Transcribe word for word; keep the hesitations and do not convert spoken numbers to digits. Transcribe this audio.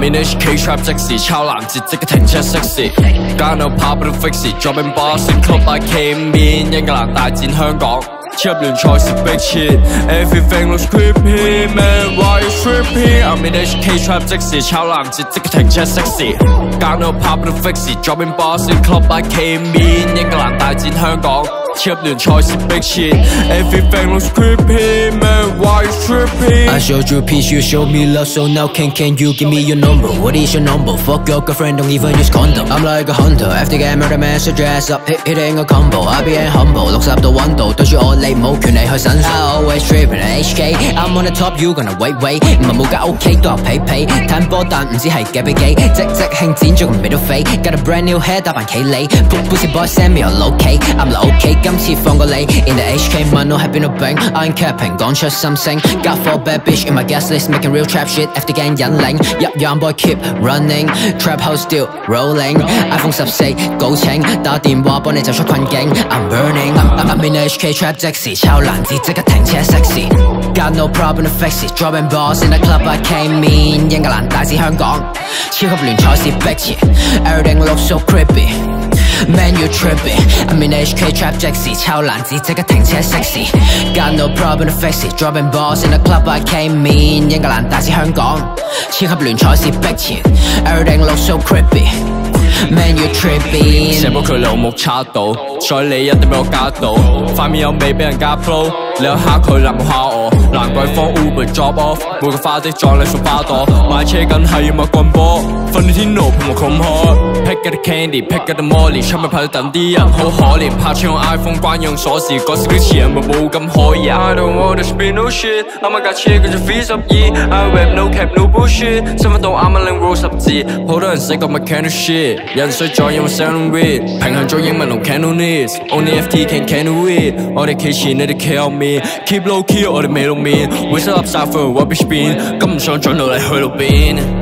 I'm in H K trap 即時抄攔截，即刻停車熄匙。間有跑不到 fix 時 ，dropping boss in club I came in， 英格蘭大戰香港。 超入聯賽是逼切 ，everything looks creepy man why you tripping？ I'm in H K trap 即時抄攔截，即刻停車熄匙。間有跑不到 fix 時 ，dropping boss in club I came in， 英格蘭大戰香港。 超入聯賽是逼切 ，everything looks creepy man why you tripping？ I showed you peace, you showed me love, so now can can you give me your number? What is your number? Fuck your girlfriend, don't even use condom. I'm like a hunter, F T gang murder man, so dress up, hit hitting a combo. I be humble， 六十度溫度對住我你冇權利去審訊。I always tripping H K， I'm on the top, you gonna wait wait。唔係冇架 OK 都有皮皮，睇波但唔知係幾比幾，即即興剪咗個尾都飛。Got a brand new hair 打扮企理 ，Pussy boy send me a low K，I'm like OK。 今次放過你 ，in the H K 問我係邊度病 ，I ain't capping， 講出心聲。Got four bad bitch in my guest list，making real trap shit。F T gang 引領，Yup young boy keep running，trap house still rolling。iPhone 十四高清，打電話幫你走出困境。I'm burning，I'm in H K trap 即時抄攔截，即刻停車熄匙。Got no problem to fix it，dropping balls in the club I came in， 英格蘭大戰香港，超級聯賽是逼切 ，everything looks so creepy。Man you tripping I'm in H K trap 即時抄攔截，即刻停車熄匙。Got no problem to fix it dropping balls in the club I came in， 英格蘭大戰香港，超級聯賽是逼切 ，everything looks so creepy。Man you tripping 射波佢老木叉到，所以你一定俾我加到，塊面有味俾人加 flow， 你有蝦佢難冇蝦我，蘭桂坊 Uber drop off， 每個花的撞你送花朵，買車緊係要買棍波，訓練天奴陪我冚開 ，pick up the candy，pick up the molly， 出面排隊等啲人好可憐，拍車用 iPhone 關用鎖匙，嗰時啲詞人咪冇咁可疑。I don't wanna spin no shit， 啱啱架車佢就飛十二 ，I rap no cap no bullshit， 身份到啱啱領 roll 十字，好多人識個 mechanic shit， 人衰咗因為 sound weird， 平衡咗英文同 Cantonese，only F T gang can do it， 我哋企前你哋企後面 ，keep low key 我哋未露面，會收垃圾 for rubbish bin， 咁唔想進到你去到邊？